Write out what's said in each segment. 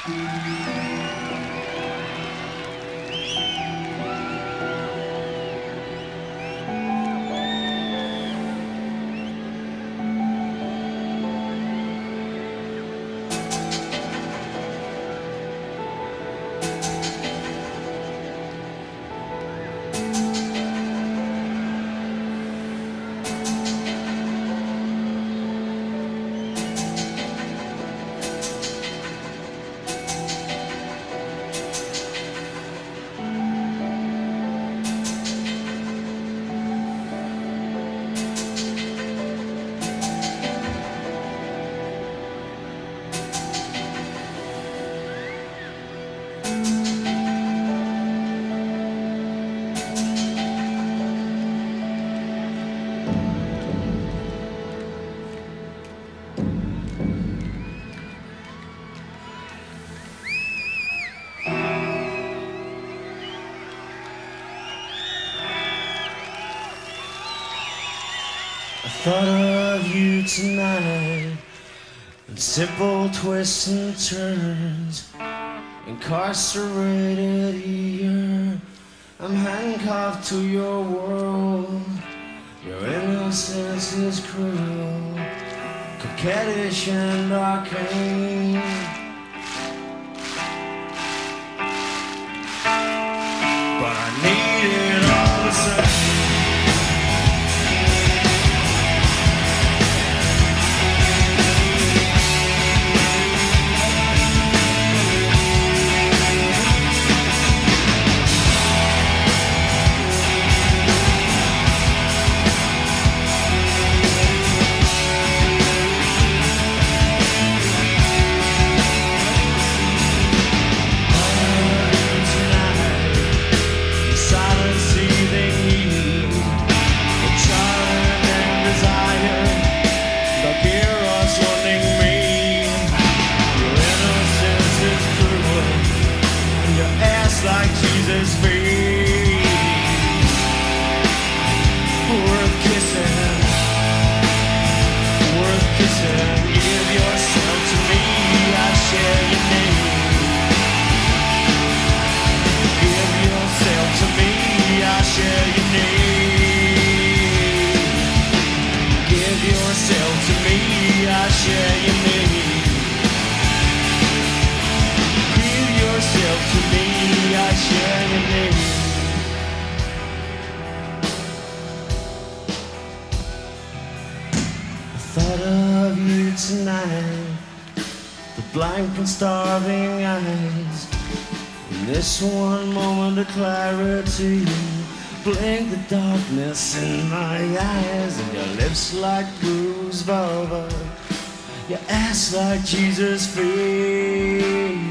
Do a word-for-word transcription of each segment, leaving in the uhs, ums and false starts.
Thought of you tonight, in simple twists and turns, incarcerated here. I'm handcuffed to your world. Your innocence is cruel, coquettish and arcane. But I need it all the same. Like Jesus' feet, worth kissing, worth kissing. Give yourself to me, I share your name. Give yourself to me, I share your name. Give yourself to me, I share your name. Give yourself to me, I share your name. I thought of you tonight, the blank and starving eyes. In this one moment of clarity, blink the darkness in my eyes. And your lips like bruised velvet, your ass like Jesus' feet,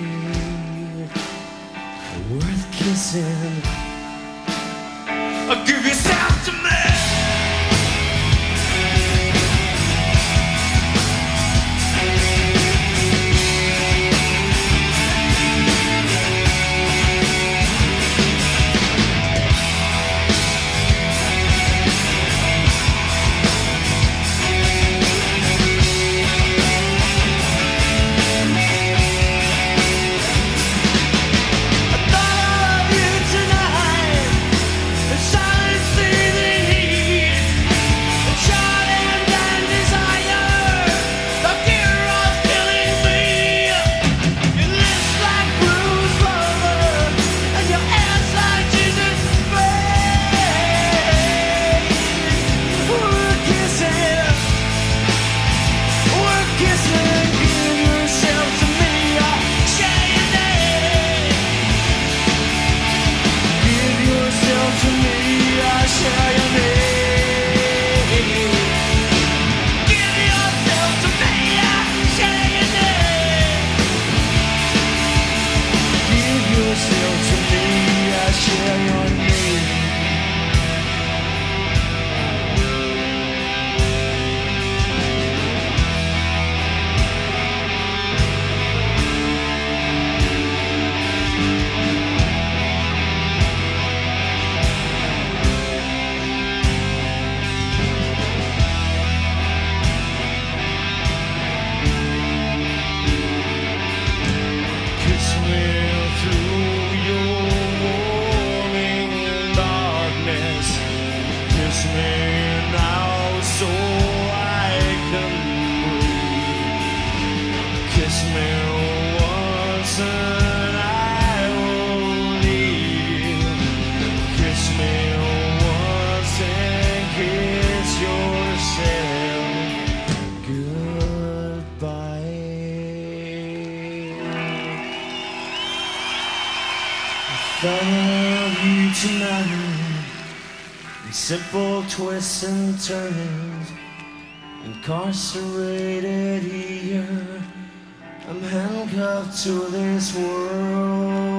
worth kissing. Give yourself to me. Silence. Thought of you tonight, in simple twists and turns, incarcerated here. I'm handcuffed to this world.